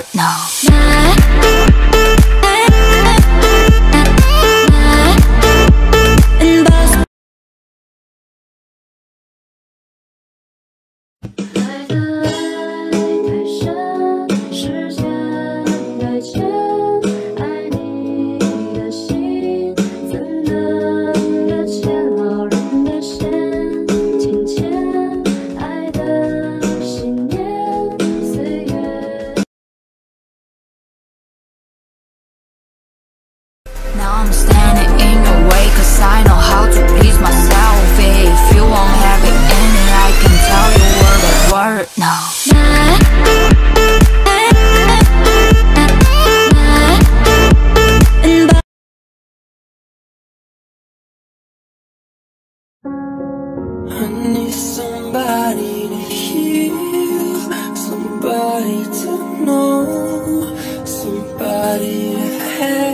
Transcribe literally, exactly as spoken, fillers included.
no. Now I'm standing in your way, cause I know how to please myself. If you won't have it in it, I can tell you word by word, no. I need somebody to heal, somebody to know, somebody to have.